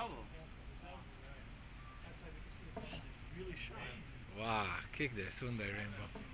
problem. It's really sharp. Wow, kick the Sunday rainbow.